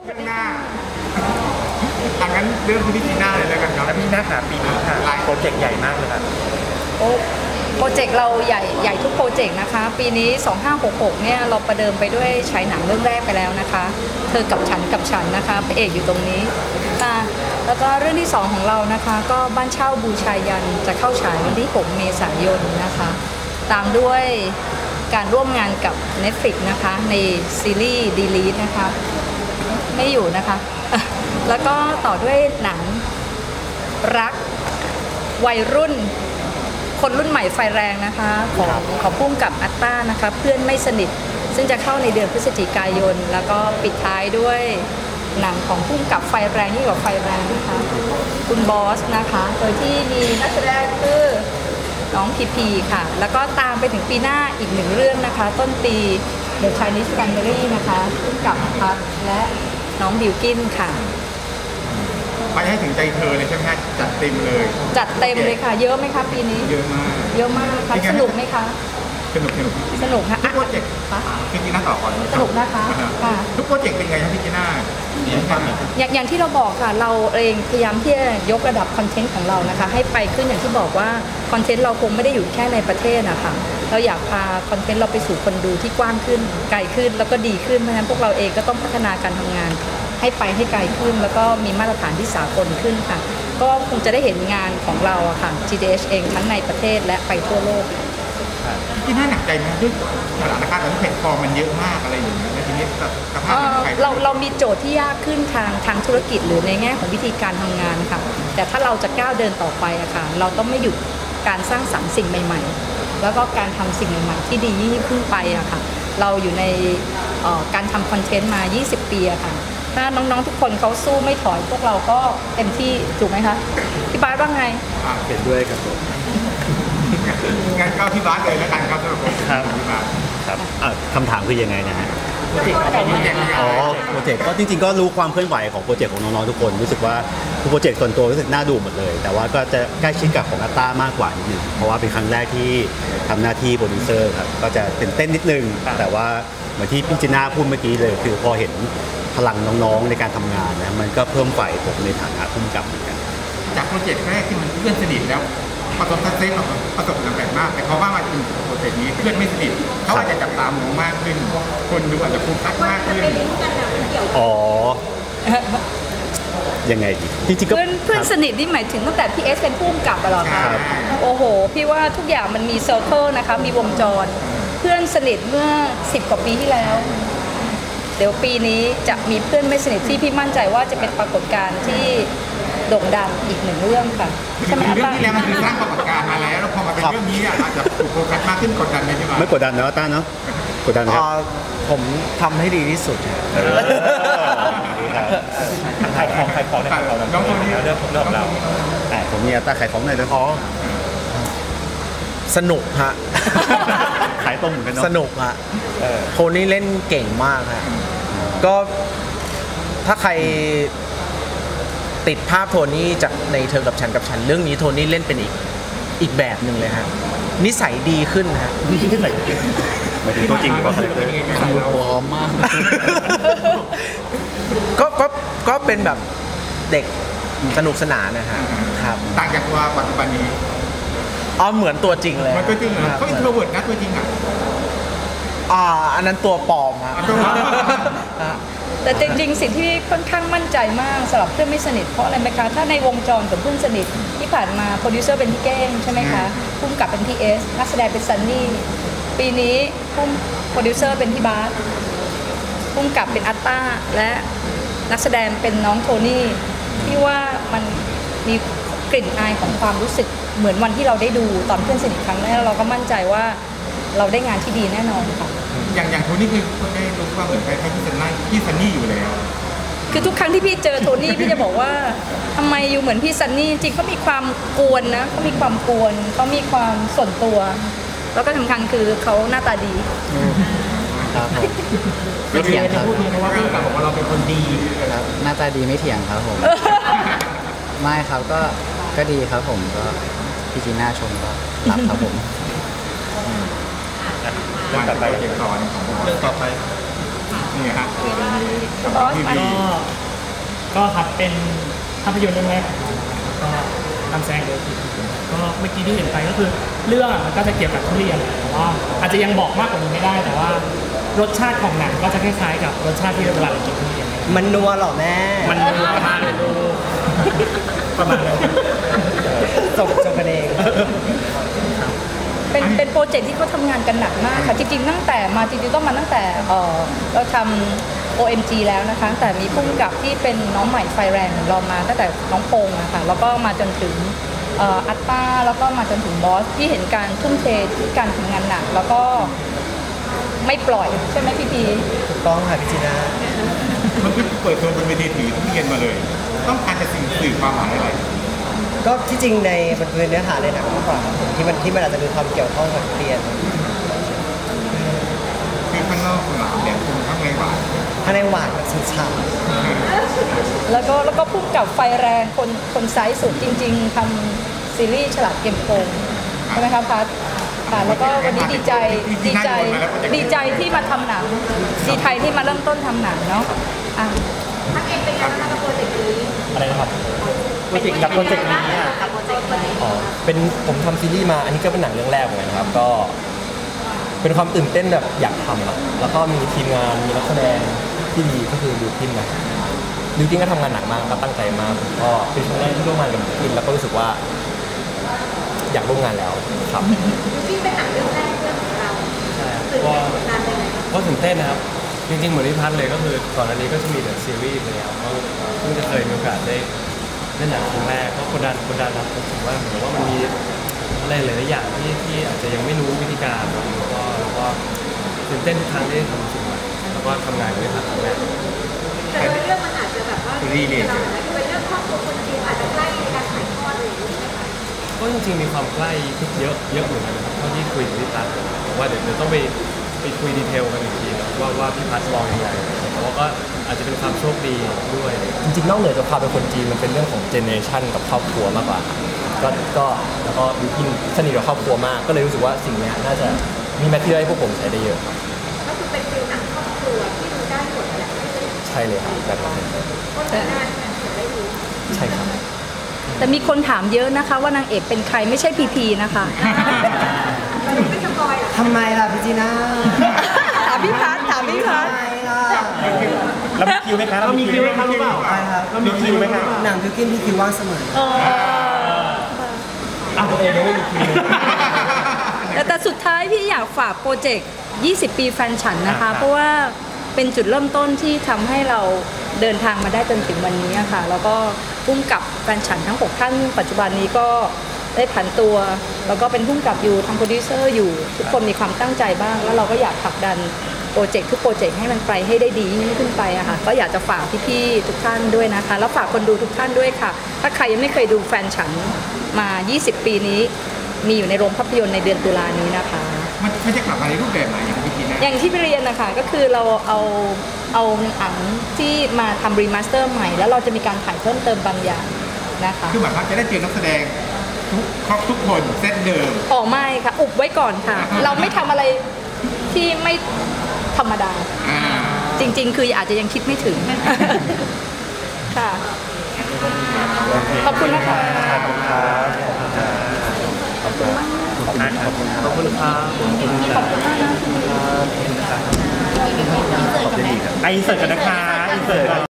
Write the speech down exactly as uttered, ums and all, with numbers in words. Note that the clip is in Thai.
เรื่องหน้าทางนั้นเรื่องพี่จีน่าเลยแล้วกันครับพี่น่าค่ะปีนี้ค่ะโปรเจกต์ใหญ่มากเลยครับโอ้โปรเจกต์เราใหญ่ใหญ่ทุกโปรเจกต์นะคะปีนี้สองห้าหกหกเนี่ยเราประเดิมไปด้วยฉายหนังเรื่องแรกไปแล้วนะคะเธอกับฉันกับฉันนะคะพระเอกอยู่ตรงนี้ค่ะแล้วก็เรื่องที่สองของเรานะคะก็บ้านเช่าบูชายันจะเข้าฉายวันที่หกเมษายนนะคะตามด้วยการร่วมงานกับ Netflix นะคะในซีรีส์ Delete นะคะไม่อยู่นะคะแล้วก็ต่อด้วยหนังรักวัยรุ่นคนรุ่นใหม่ไฟแรงนะคะของของพุ่งกับอัตตานะคะเพื่อนไม่สนิทซึ่งจะเข้าในเดือนพฤศจิกายนแล้วก็ปิดท้ายด้วยหนังของพุ่งกับไฟแรงยิ่งกว่าไฟแรงนะคะคุณบอสนะคะโดยที่มีนักแสดงคือน้องพีพีค่ะแล้วก็ตามไปถึงปีหน้าอีกหนึ่งเรื่องนะคะต้นปี The Chinese Family นะคะพุ่งกับพัทและน้องบิวกินค่ะไปให้ถึงใจเธอเลยใช่ไหมฮะจัดเต็มเลยจัดเต็มเลยค่ะเยอะไหมคะปีนี้เยอะมากเยอะมากค่ะสนุกไหมคะสนุกสนุกสนุกค่ะทุกโปรเจกต์พี่จีน่าต่อก่อนสนุกนะคะค่ะทุกโปรเจกต์เป็นไงครับพี่จีน่าอย่างอย่างที่เราบอกค่ะเราเองพยายามที่จะยกระดับคอนเทนต์ของเรานะคะให้ไปขึ้นอย่างที่บอกว่าคอนเทนต์เราคงไม่ได้อยู่แค่ในประเทศนะคะเราอยากพาคอนเทนต์เราไปสู่คนดูที่กว้างขึ้นไกลขึ้นแล้วก็ดีขึ้นเพราะฉะนั้นพวกเราเองก็ต้องพัฒนาการทำงานให้ไปให้ไกลขึ้นแล้วก็มีมาตรฐานที่สากลขึ้นค่ะก็คงจะได้เห็นงานของเราอะค่ะ จี ดี เอช เองทั้งในประเทศและไปทั่วโลกที่น่าหนักใจไหมด้วยสถานการณ์ตอนนี้แพลตฟอร์มมันเยอะมากอะไรอย่างเงี้ยแล้วทีนี้สภาพเราเรามีโจทย์ที่ยากขึ้นทางทางธุรกิจหรือในแง่ของวิธีการทำงานค่ะแต่ถ้าเราจะก้าวเดินต่อไปอะค่ะเราต้องไม่หยุดการสร้างสรรค์สิ่งใหม่ๆแล้วก็การทำสิ่งใหม่ๆที่ดียิ่งขึ้นไปอะค่ะเราอยู่ในการทำคอนเทนต์มายี่สิบปีอะค่ะถ้าน้องๆทุกคนเขาสู้ไม่ถอยพวกเราก็เต็มที่ถูกไหมคะพี่บาสว่าไงเห็นด้วยครับผมงั้นก็พี่บาสเลยแล้วกันครับสำหรับผมครับครับคำถามคือยังไงนะฮะโปรเจกต์อ๋อโปรเจกต์ก็จริงๆก็รู้ความเคลื่อนไหวของโปรเจกต์ของน้องๆทุกคนรู้สึกว่าทุกโปรเจกต์ส่วนตัวรู้สึกน่าดูหมดเลยแต่ว่าก็จะใกล้ชิดกับของอัตตามากกว่านิดนึงเพราะว่าเป็นครั้งแรกที่ทำหน้าที่โปรดิวเซอร์ครับก็จะตื่นเต้นนิดนึงแต่ว่าเหมือนที่พี่จีน่าพูดเมื่อกี้เลยคือพอเห็นพลังน้องๆในการทำงานนะมันก็เพิ่มไฟผมในฐานะผู้กำกับเหมือนกันจากโปรเจกต์แรกที่มันเพื่อนสนิทแล้วประสบการณ์เซ็งประสบความสำเร็จมากแต่เขาว่ามาถึงโปรเจกต์นี้เพื่อนไม่สนิทเขาอาจจะจับตามองมากขึ้นคนดูอาจจะโฟกัสมากขึ้นอ๋อยังไงดีจริงๆก็เพื่อนเพื่อนสนิทนี่หมายถึงตั้งแต่พี่เอสเป็นผู้กำกับตลอดค่ะโอ้โหพี่ว่าทุกอย่างมันมีเซอร์เคิลนะคะมีวงจรเพื่อนสนิทเมื่อสิบกว่าปีที่แล้วเดี๋ยวปีนี้จะมีเพื่อนไม่สนิทที่พี่มั่นใจว่าจะเป็นปรากฏการณ์ที่โด่งดังอีกหนึ่งเรื่องค่ะใช่ไหมเรื่องที่แล้วมันคือสร้างปรากฏการณ์มาแล้วแล้วพอมาเป็นเรื่องนี้อาจจะถูกโฟกัสมากขึ้นกดดันไหมใช่ไหมไม่กดดันเนาะต้าเนาะกดดันครับผมทำให้ดีที่สุดขายของขายของได้ของเราน้องคนนี้เรื่องของเราแต่ผมมีต้าขายของหน่อยนะอ๋อสนุกฮะขายตรงเหมือนกันเนาะสนุกฮะโทนี่เล่นเก่งมากฮะก็ถ้าใครติดภาพโทนี่จากในเธอกับฉันกับฉันเรื่องนี้โทนี่เล่นเป็นอีกอีกแบบหนึ่งเลยฮะนิสัยดีขึ้นฮะนิสัยหมายถึงตัวจริงหรือว่าคาแรคเตอร์พร้อมมากก็ก็ก็เป็นแบบเด็กสนุกสนานนะฮะครับต่างจากว่าปัจจุบันนี้อ๋อเหมือนตัวจริงเลยมันตัวจริงเหรอเขาอินโทรเวิร์ตนะตัวจริงอ่ะอ่าอันนั้นตัวปลอมฮะแต่จริงๆสิ่งที่ค่อนข้างมั่นใจมากสำหรับเพื่อนไม่สนิทเพราะอะไรไหมคะถ้าในวงจรกับเพื่อนสนิทที่ผ่านมาโปรดิวเซอร์เป็นพี่แก้งใช่ไหมคะพุ่มกับเป็นพี่เอสนักแสดงเป็นซันนี่ปีนี้พุ่มโปรดิวเซอร์เป็นพี่บาสพุ่มกับเป็นอัตตาและนักแสดงเป็นน้องโทนี่ที่ว่ามันมีกลิ่นอายของความรู้สึกเหมือนวันที่เราได้ดูตอนเพื่อนสนิทครั้งแรกเราก็มั่นใจว่าเราได้งานที่ดีแน่นอนค่ะอย่างอย่างโทนี่คือได้รู้ว่าเหมือนใครๆที่ซันนี่ที่ซันนี่อยู่แล้วคือทุกครั้งที่พี่เจอโทนี่พี่จะบอกว่าทำไมอยู่เหมือนพี่ซันนี่จริงเขามีความกวนนะเขามีความกวนเขามีความส่วนตัวแล้วก็สำคัญคือเขาหน้าตาดีครับผมไม่เถียงครับพูดเลยนะว่าเรื่องของเราเป็นคนดีครับหน้าตาดีไม่เถียงครับผมไม่ครับก็ก็ดีครับผมก็พี่จีน่าชมก็รับครับผมเรื่องต่อไปเรื่องต่อไปเรื่องต่อไปนี่ฮะบอสมาก็ก็ครับเป็นภาพยนตร์เรื่องแรกของเราก็นำแสดงโดยพี่ก็เมื่อกี้ที่เห็นไปก็คือเรื่องอะมันก็จะเกี่ยวกับทุเรียนแต่ว่าอาจจะยังบอกมากกว่านี้ไม่ได้แต่ว่ารสชาติของหนังก็จะคล้ายๆกับรสชาติที่เวลาเรากินทุเรียนเนี่ยมันนัวเหรอแม่มันนัวมากเลยลูกประมาณนั้นจบจบกันเองเป็นเป็นโปรเจกต์ที่เขาทำงานกันหนักมากค่ะจริงๆตั้งแต่มาจริงๆต้องมาตั้งแต่เอ่อเราทำ โอ เอ็ม จี แล้วนะคะแต่มีผู้กำกับที่เป็นน้องใหม่ไฟแรงของเรามาตั้งแต่น้องพงษ์นะคะแล้วก็มาจนถึงเอ่ออัตตาแล้วก็มาจนถึงบอสที่เห็นการทุ่มเทที่การทำงานหนักแล้วก็ไม่ปล่อยใช่ไหมพี่พีถูกต้องค่ะพี่จีน่ามันคือเปิดตัวบนเวทีถือทุเรียนมาเลย ต้องการจะสื่อสื่อความหมายอะไรก็ที่จริงในมันคือเนื้อหาในหนังมากกว่าครับผมที่มันที่มันอาจจะมีความเกี่ยวข้องกับเรียนคือข้างนอกหนาวแต่คุณข้างในหวานข้างในหวานแบบฉ่ำแล้วก็แล้วก็ผู้กำกับไฟแรงคนคนไซส์สุดจริง ๆทำซีรีส์ฉลาดเกมโกงใช่ไหมคะพัทค่ะแล้วก็วันนี้ดีใจดีใจดีใจที่มาทำหนังดีไทยที่มาเริ่มต้นทำหนังเนาะอ่ะอะไรนะครับโปรเจกต์กับโปรเจกต์นี้อ่ะอ๋อเป็นผมทำซีรีส์มาอันนี้ก็เป็นหนังเรื่องแรกเหมือนกันครับก็เป็นความตื่นเต้นแบบอยากทำอะแล้วก็มีทีมงานมีนักแสดงที่ดีก็คือบิวกินนะบิวกินก็ทำงานหนักมากก็ตั้งใจมากผมก็เป็นครั้งแรกที่ร่วมงานกับบิวกินแล้วก็รู้สึกว่า อยากร่วมงานแล้วครับที่เป็นหนังเรื่องแรกเรื่องของเราใช่ก็ก็ตื่นเต้นนะครับจริงๆเหมือนที่พัฒเลยก็คือก่อนอันนี้ก็จะมีแต่ซีรีส์เลยครับก็เพิ่งจะเคยมีโอกาสได้เล่นหนังครั้งแรกก็กดดันกดดันครับผมคิดว่าเหมือนว่ามันมีอะไรหลายๆอย่างที่ที่อาจจะยังไม่รู้วิธีการแล้วก็แล้วก็ตื่นเต้นทุกครั้งที่ทำสิ่งใหม่แล้วก็ทำงานกับพี่พัฒครั้งแรกแต่ว่าเรื่องมันอาจจะแบบว่าเป็นเรื่องครอบครัวคนจีนอาจจะใกล้ในการถ่ายทอดอะไรอย่างนี้ใช่ไหมก็จริงๆมีความใกล้เยอะเยอะเหมือนกันนะครับเท่าที่คุยกับพี่พัฒน์ว่าเดี๋ยวเดี๋ยวต้องไปไปคุยดีเทลกันอีกทีนะว่าว่าพี่พัฒน์มองยังไงแต่ว่าก็อาจจะเป็นความโชคดีด้วยจริงๆนอกเหนือจากความเป็นคนจีนมันเป็นเรื่องของเจเนอเรชันกับครอบครัวมากกว่าก็ก็แล้วก็บิวกินสนิทกับครอบครัวมากก็เลยรู้สึกว่าสิ่งนี้น่าจะมีแมทที่ให้พวกผมใช้ได้เยอะครับก็คือเป็นฟิลหนังครอบครัวที่ดูได้หมดแหละใช่เลยครับแบบนั้นก็จะได้ได้ดูใช่ครับแต่มีคนถามเยอะนะคะว่านางเอกเป็นใครไม่ใช่พีพีนะคะไม่สปอยหรอทำไมล่ะพี่จีน่าถามพี่พัทถามพี่พัททำไมล่ะเรามีคิวไหมครับเรามีคิวไหมครับหรือเปล่าใช่ครับเรามีคิวไหมครับหนังบิวกินพี่คิวว่างเสมออ่ะตัวเองยังไม่มีคิวแต่แต่สุดท้ายพี่อยากฝากโปรเจกต์ ยี่สิบ ปีแฟนฉันนะคะ เพราะว่าเป็นจุดเริ่มต้นที่ทำให้เราเดินทางมาได้จนถึงวันนี้ค่ะ แล้วก็พุ่มกับแฟนฉันทั้งหกท่านปัจจุบันนี้ก็ได้ผันตัว แล้วก็เป็นพุ่มกับอยู่ทำโปรดิวเซอร์อยู่ ทุกคนมีความตั้งใจบ้าง แล้วเราก็อยากผลักดันโปรเจกต์ทุกโปรเจกต์ให้มันไปให้ได้ดียิ่งขึ้นไปอะค่ะก็อยากจะฝากพี่ๆทุกท่านด้วยนะคะ แล้วฝากคนดูทุกท่านด้วยค่ะ ถ้าใครยังไม่เคยดูแฟนฉันมา ยี่สิบ ปีนี้มีอยู่ในโรงภาพยนตร์ในเดือนตุลานี้นะคะมันมันจะกลับมาในรูปแบบไหนอย่างที่พี่นะอย่างที่ไปเรียนนะคะก็คือเราเอาเอาหนังที่มาทำรีมาสเตอร์ใหม่ แล้วเราจะมีการถ่ายเพิ่มเติมบางอย่างนะคะคือหมายความจะได้เจอนักแสดงทุกครบทุกคนเซตเดิมออกไม่ค่ะ อุบไว้ก่อนค่ะ เราไม่ทำอะไรที่ไม่ธรรมดาอ่าจริงๆ คืออาจจะยังคิดไม่ถึง ค่ะ ขอบคุณนะคะขอบคุณครับขอบคุณครับขอบคุณครับไอเสิร์ตกันนะคะไอเสิร์ต